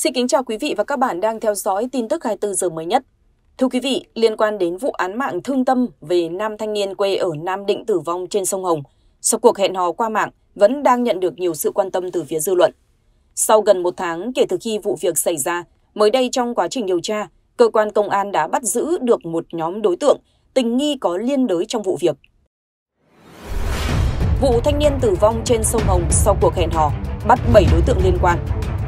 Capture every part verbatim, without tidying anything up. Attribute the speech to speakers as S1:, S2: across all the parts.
S1: Xin kính chào quý vị và các bạn đang theo dõi tin tức hai mươi bốn giờ mới nhất. Thưa quý vị, liên quan đến vụ án mạng thương tâm về nam thanh niên quê ở Nam Định tử vong trên sông Hồng, sau cuộc hẹn hò qua mạng vẫn đang nhận được nhiều sự quan tâm từ phía dư luận. Sau gần một tháng kể từ khi vụ việc xảy ra, mới đây trong quá trình điều tra, cơ quan công an đã bắt giữ được một nhóm đối tượng tình nghi có liên đới trong vụ việc. Vụ thanh niên tử vong trên sông Hồng sau cuộc hẹn hò, bắt bảy đối tượng liên quan.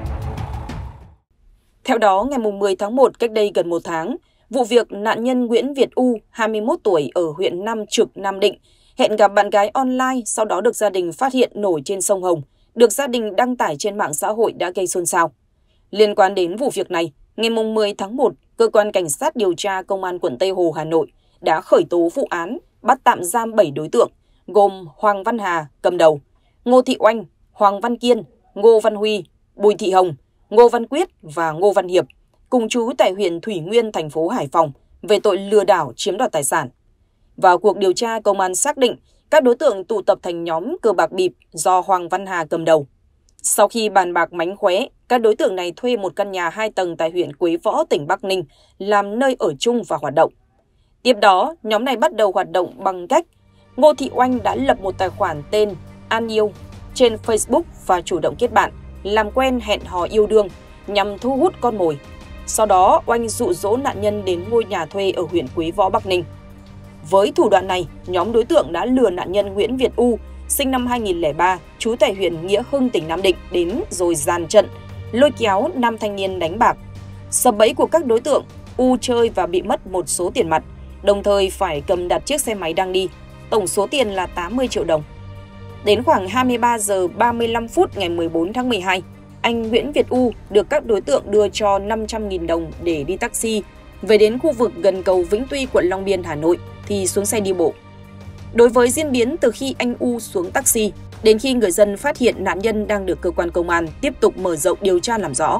S1: Theo đó, ngày mười tháng một cách đây gần một tháng, vụ việc nạn nhân Nguyễn Việt U, hai mươi mốt tuổi ở huyện Nam Trực, Nam Định, hẹn gặp bạn gái online, sau đó được gia đình phát hiện nổi trên sông Hồng, được gia đình đăng tải trên mạng xã hội đã gây xôn xao. Liên quan đến vụ việc này, ngày mười tháng một, Cơ quan Cảnh sát điều tra Công an quận Tây Hồ, Hà Nội đã khởi tố vụ án, bắt tạm giam bảy đối tượng, gồm Hoàng Văn Hà cầm đầu, Ngô Thị Oanh, Hoàng Văn Kiên, Ngô Văn Huy, Bùi Thị Hồng, Ngô Văn Quyết và Ngô Văn Hiệp, cùng trú tại huyện Thủy Nguyên, thành phố Hải Phòng, về tội lừa đảo chiếm đoạt tài sản. Vào cuộc điều tra, công an xác định các đối tượng tụ tập thành nhóm cờ bạc bịp do Hoàng Văn Hà cầm đầu. Sau khi bàn bạc mánh khóe, các đối tượng này thuê một căn nhà hai tầng tại huyện Quế Võ, tỉnh Bắc Ninh, làm nơi ở chung và hoạt động. Tiếp đó, nhóm này bắt đầu hoạt động bằng cách Ngô Thị Oanh đã lập một tài khoản tên An Yêu trên Facebook và chủ động kết bạn, làm quen hẹn hò yêu đương nhằm thu hút con mồi. Sau đó, Oanh dụ dỗ nạn nhân đến ngôi nhà thuê ở huyện Quế Võ, Bắc Ninh. Với thủ đoạn này, nhóm đối tượng đã lừa nạn nhân Nguyễn Việt U, sinh năm hai nghìn lẻ ba, trú tại huyện Nghĩa Hưng, tỉnh Nam Định đến rồi dàn trận, lôi kéo nam thanh niên đánh bạc. Sập bẫy của các đối tượng, U chơi và bị mất một số tiền mặt, đồng thời phải cầm đặt chiếc xe máy đang đi, tổng số tiền là tám mươi triệu đồng. Đến khoảng hai mươi ba giờ ba mươi lăm phút ngày mười bốn tháng mười hai, anh Nguyễn Việt U được các đối tượng đưa cho năm trăm nghìn đồng để đi taxi về đến khu vực gần cầu Vĩnh Tuy, quận Long Biên, Hà Nội thì xuống xe đi bộ. Đối với diễn biến từ khi anh U xuống taxi đến khi người dân phát hiện nạn nhân đang được cơ quan công an tiếp tục mở rộng điều tra làm rõ.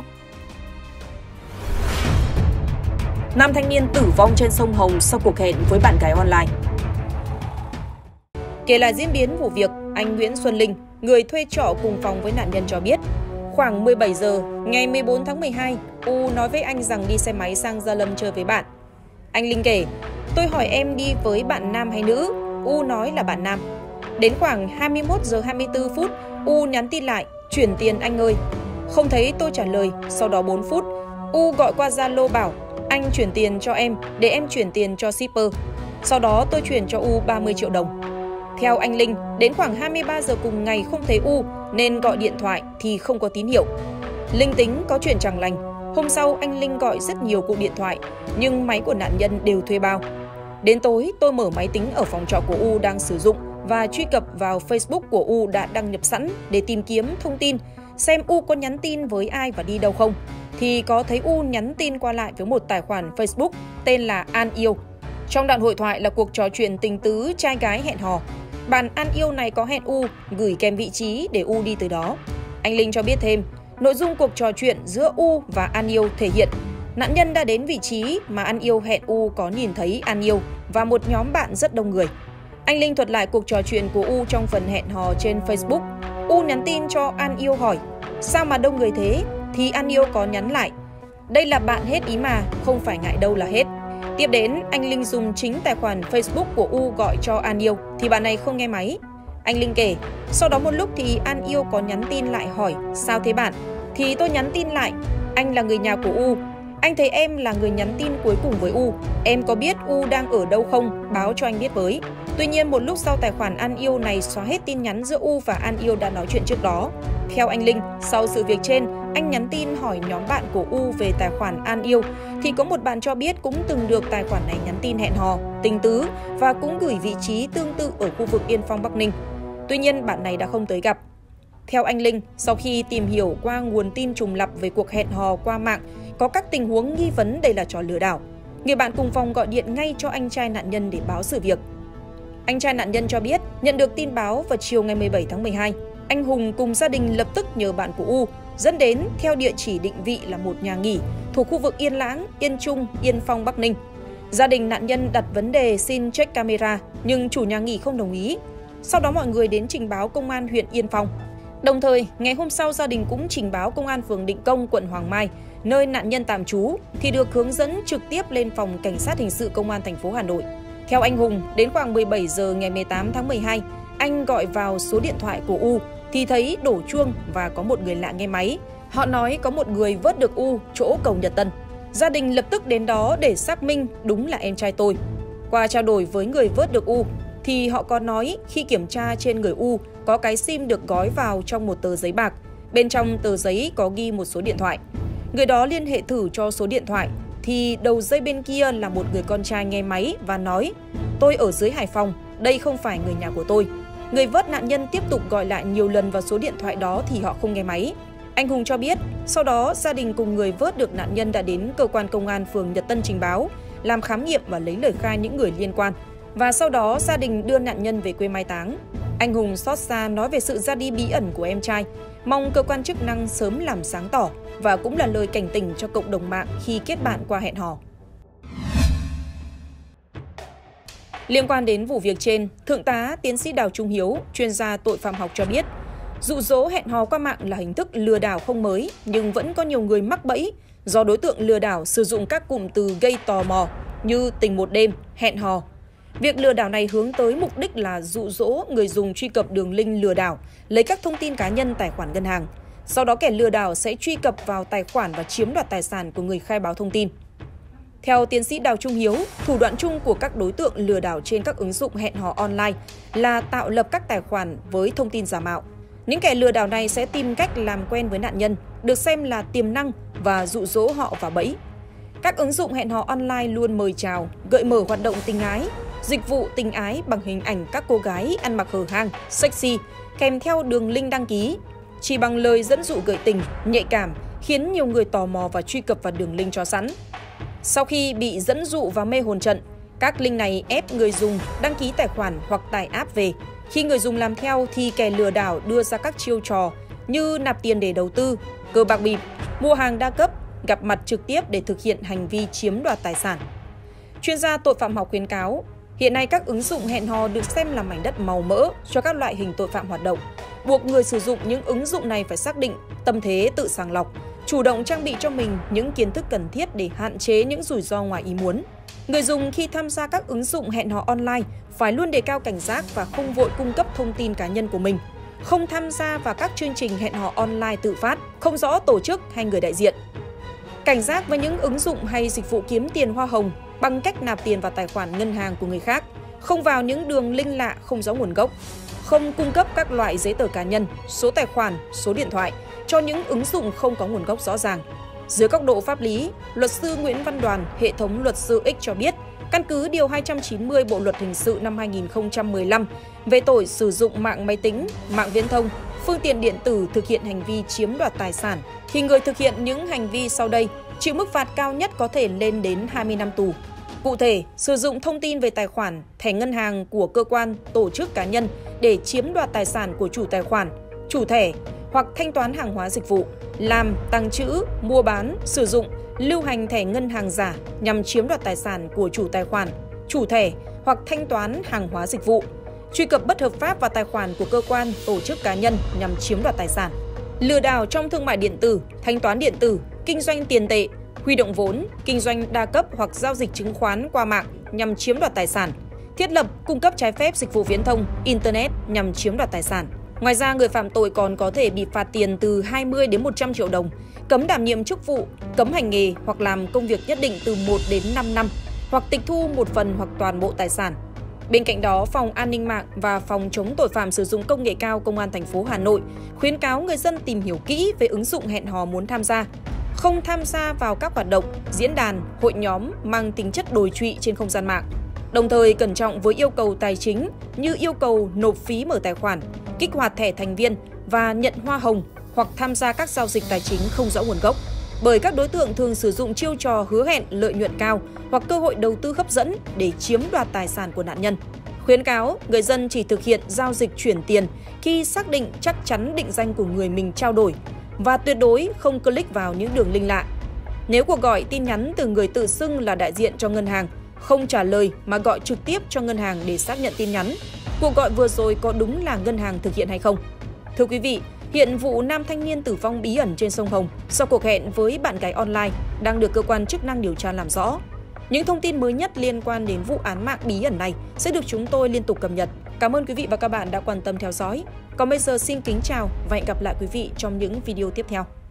S1: Nam thanh niên tử vong trên sông Hồng sau cuộc hẹn với bạn gái online. Kể lại diễn biến vụ việc, anh Nguyễn Xuân Linh, người thuê trọ cùng phòng với nạn nhân cho biết, khoảng mười bảy giờ ngày mười bốn tháng mười hai, U nói với anh rằng đi xe máy sang Gia Lâm chơi với bạn. Anh Linh kể, tôi hỏi em đi với bạn nam hay nữ, U nói là bạn nam. Đến khoảng hai mươi mốt giờ hai mươi tư phút, U nhắn tin lại, chuyển tiền anh ơi. Không thấy tôi trả lời, sau đó bốn phút, U gọi qua Zalo bảo, anh chuyển tiền cho em để em chuyển tiền cho shipper. Sau đó tôi chuyển cho U ba mươi triệu đồng. Theo anh Linh, đến khoảng hai mươi ba giờ cùng ngày không thấy U nên gọi điện thoại thì không có tín hiệu. Linh tính có chuyện chẳng lành. Hôm sau anh Linh gọi rất nhiều cuộc điện thoại nhưng máy của nạn nhân đều thuê bao. Đến tối tôi mở máy tính ở phòng trọ của U đang sử dụng và truy cập vào Facebook của U đã đăng nhập sẵn để tìm kiếm thông tin xem U có nhắn tin với ai và đi đâu không. Thì có thấy U nhắn tin qua lại với một tài khoản Facebook tên là An Yêu. Trong đoạn hội thoại là cuộc trò chuyện tình tứ trai gái hẹn hò. Bạn An Yêu này có hẹn U gửi kèm vị trí để U đi tới đó. Anh Linh cho biết thêm, nội dung cuộc trò chuyện giữa U và An Yêu thể hiện nạn nhân đã đến vị trí mà An Yêu hẹn U có nhìn thấy An Yêu và một nhóm bạn rất đông người. Anh Linh thuật lại cuộc trò chuyện của U trong phần hẹn hò trên Facebook. U nhắn tin cho An Yêu hỏi, sao mà đông người thế? Thì An Yêu có nhắn lại, đây là bạn hết ý mà, không phải ngại đâu là hết. Tiếp đến, anh Linh dùng chính tài khoản Facebook của U gọi cho An Yêu thì bạn này không nghe máy. Anh Linh kể, sau đó một lúc thì An Yêu có nhắn tin lại hỏi, sao thế bạn? Thì tôi nhắn tin lại, anh là người nhà của U. Anh thấy em là người nhắn tin cuối cùng với U. Em có biết U đang ở đâu không? Báo cho anh biết với. Tuy nhiên một lúc sau tài khoản An Yêu này xóa hết tin nhắn giữa U và An Yêu đã nói chuyện trước đó. Theo anh Linh, sau sự việc trên, anh nhắn tin hỏi nhóm bạn của U về tài khoản An Yêu thì có một bạn cho biết cũng từng được tài khoản này nhắn tin hẹn hò, tình tứ và cũng gửi vị trí tương tự ở khu vực Yên Phong, Bắc Ninh. Tuy nhiên bạn này đã không tới gặp. Theo anh Linh, sau khi tìm hiểu qua nguồn tin trùng lặp về cuộc hẹn hò qua mạng, có các tình huống nghi vấn đây là trò lừa đảo, người bạn cùng phòng gọi điện ngay cho anh trai nạn nhân để báo sự việc. Anh trai nạn nhân cho biết nhận được tin báo vào chiều ngày mười bảy tháng mười hai, anh Hùng cùng gia đình lập tức nhờ bạn của U dẫn đến theo địa chỉ định vị là một nhà nghỉ thuộc khu vực Yên Lãng, Yên Trung, Yên Phong, Bắc Ninh. Gia đình nạn nhân đặt vấn đề xin check camera nhưng chủ nhà nghỉ không đồng ý. Sau đó mọi người đến trình báo công an huyện Yên Phong. Đồng thời, ngày hôm sau gia đình cũng trình báo công an phường Định Công, quận Hoàng Mai, nơi nạn nhân tạm trú, thì được hướng dẫn trực tiếp lên phòng cảnh sát hình sự công an thành phố Hà Nội. Theo anh Hùng, đến khoảng mười bảy giờ ngày mười tám tháng mười hai, anh gọi vào số điện thoại của U thì thấy đổ chuông và có một người lạ nghe máy. Họ nói có một người vớt được U chỗ cầu Nhật Tân. Gia đình lập tức đến đó để xác minh đúng là em trai tôi. Qua trao đổi với người vớt được U thì họ có nói khi kiểm tra trên người U có cái sim được gói vào trong một tờ giấy bạc. Bên trong tờ giấy có ghi một số điện thoại. Người đó liên hệ thử cho số điện thoại thì đầu dây bên kia là một người con trai nghe máy và nói: tôi ở dưới Hải Phòng, đây không phải người nhà của tôi. Người vớt nạn nhân tiếp tục gọi lại nhiều lần vào số điện thoại đó thì họ không nghe máy. Anh Hùng cho biết sau đó gia đình cùng người vớt được nạn nhân đã đến cơ quan công an phường Nhật Tân trình báo, làm khám nghiệm và lấy lời khai những người liên quan. Và sau đó gia đình đưa nạn nhân về quê mai táng. Anh Hùng xót xa nói về sự ra đi bí ẩn của em trai, mong cơ quan chức năng sớm làm sáng tỏ và cũng là lời cảnh tỉnh cho cộng đồng mạng khi kết bạn qua hẹn hò. Liên quan đến vụ việc trên, Thượng tá Tiến sĩ Đào Trung Hiếu, chuyên gia tội phạm học cho biết, dụ dỗ hẹn hò qua mạng là hình thức lừa đảo không mới, nhưng vẫn có nhiều người mắc bẫy do đối tượng lừa đảo sử dụng các cụm từ gây tò mò như tình một đêm, hẹn hò. Việc lừa đảo này hướng tới mục đích là dụ dỗ người dùng truy cập đường link lừa đảo, lấy các thông tin cá nhân, tài khoản ngân hàng. Sau đó kẻ lừa đảo sẽ truy cập vào tài khoản và chiếm đoạt tài sản của người khai báo thông tin. Theo tiến sĩ Đào Trung Hiếu, thủ đoạn chung của các đối tượng lừa đảo trên các ứng dụng hẹn hò online là tạo lập các tài khoản với thông tin giả mạo. Những kẻ lừa đảo này sẽ tìm cách làm quen với nạn nhân, được xem là tiềm năng và dụ dỗ họ vào bẫy. Các ứng dụng hẹn hò online luôn mời chào, gợi mở hoạt động tình ái, dịch vụ tình ái bằng hình ảnh các cô gái ăn mặc hở hang, sexy, kèm theo đường link đăng ký. Chỉ bằng lời dẫn dụ gợi tình, nhạy cảm, khiến nhiều người tò mò và truy cập vào đường link cho sẵn. Sau khi bị dẫn dụ và mê hồn trận, các link này ép người dùng đăng ký tài khoản hoặc tải app về. Khi người dùng làm theo thì kẻ lừa đảo đưa ra các chiêu trò như nạp tiền để đầu tư, cờ bạc bịp, mua hàng đa cấp, gặp mặt trực tiếp để thực hiện hành vi chiếm đoạt tài sản. Chuyên gia tội phạm học khuyến cáo, hiện nay các ứng dụng hẹn hò được xem là mảnh đất màu mỡ cho các loại hình tội phạm hoạt động. Buộc người sử dụng những ứng dụng này phải xác định tâm thế tự sàng lọc, chủ động trang bị cho mình những kiến thức cần thiết để hạn chế những rủi ro ngoài ý muốn. Người dùng khi tham gia các ứng dụng hẹn hò online phải luôn đề cao cảnh giác và không vội cung cấp thông tin cá nhân của mình. Không tham gia vào các chương trình hẹn hò online tự phát, không rõ tổ chức hay người đại diện. Cảnh giác với những ứng dụng hay dịch vụ kiếm tiền hoa hồng bằng cách nạp tiền vào tài khoản ngân hàng của người khác, không vào những đường link lạ không rõ nguồn gốc, không cung cấp các loại giấy tờ cá nhân, số tài khoản, số điện thoại cho những ứng dụng không có nguồn gốc rõ ràng. Dưới góc độ pháp lý, luật sư Nguyễn Văn Đoàn, hệ thống luật sư X cho biết, căn cứ điều hai trăm chín mươi Bộ luật hình sự năm hai nghìn không trăm mười lăm về tội sử dụng mạng máy tính, mạng viễn thông, phương tiện điện tử thực hiện hành vi chiếm đoạt tài sản, thì người thực hiện những hành vi sau đây chịu mức phạt cao nhất có thể lên đến hai mươi năm tù. Cụ thể, sử dụng thông tin về tài khoản, thẻ ngân hàng của cơ quan, tổ chức cá nhân để chiếm đoạt tài sản của chủ tài khoản, chủ thẻ hoặc thanh toán hàng hóa dịch vụ, làm, tàng trữ, mua bán, sử dụng, lưu hành thẻ ngân hàng giả nhằm chiếm đoạt tài sản của chủ tài khoản, chủ thẻ hoặc thanh toán hàng hóa dịch vụ, truy cập bất hợp pháp vào tài khoản của cơ quan, tổ chức cá nhân nhằm chiếm đoạt tài sản, lừa đảo trong thương mại điện tử, thanh toán điện tử, kinh doanh tiền tệ, huy động vốn, kinh doanh đa cấp hoặc giao dịch chứng khoán qua mạng nhằm chiếm đoạt tài sản, thiết lập, cung cấp trái phép dịch vụ viễn thông, internet nhằm chiếm đoạt tài sản. Ngoài ra, người phạm tội còn có thể bị phạt tiền từ hai mươi đến một trăm triệu đồng, cấm đảm nhiệm chức vụ, cấm hành nghề hoặc làm công việc nhất định từ một đến năm năm, hoặc tịch thu một phần hoặc toàn bộ tài sản. Bên cạnh đó, Phòng An ninh mạng và Phòng chống tội phạm sử dụng công nghệ cao Công an thành phố Hà Nội khuyến cáo người dân tìm hiểu kỹ về ứng dụng hẹn hò muốn tham gia, không tham gia vào các hoạt động, diễn đàn, hội nhóm mang tính chất đồi trụy trên không gian mạng. Đồng thời cẩn trọng với yêu cầu tài chính như yêu cầu nộp phí mở tài khoản, kích hoạt thẻ thành viên và nhận hoa hồng hoặc tham gia các giao dịch tài chính không rõ nguồn gốc. Bởi các đối tượng thường sử dụng chiêu trò hứa hẹn lợi nhuận cao hoặc cơ hội đầu tư hấp dẫn để chiếm đoạt tài sản của nạn nhân. Khuyến cáo người dân chỉ thực hiện giao dịch chuyển tiền khi xác định chắc chắn định danh của người mình trao đổi và tuyệt đối không click vào những đường link lạ. Nếu cuộc gọi tin nhắn từ người tự xưng là đại diện cho ngân hàng, không trả lời mà gọi trực tiếp cho ngân hàng để xác nhận tin nhắn, cuộc gọi vừa rồi có đúng là ngân hàng thực hiện hay không. Thưa quý vị, Hiện vụ nam thanh niên tử vong bí ẩn trên sông Hồng sau cuộc hẹn với bạn gái online đang được cơ quan chức năng điều tra làm rõ. Những thông tin mới nhất liên quan đến vụ án mạng bí ẩn này sẽ được chúng tôi liên tục cập nhật. Cảm ơn quý vị và các bạn đã quan tâm theo dõi. Còn bây giờ xin kính chào và hẹn gặp lại quý vị trong những video tiếp theo.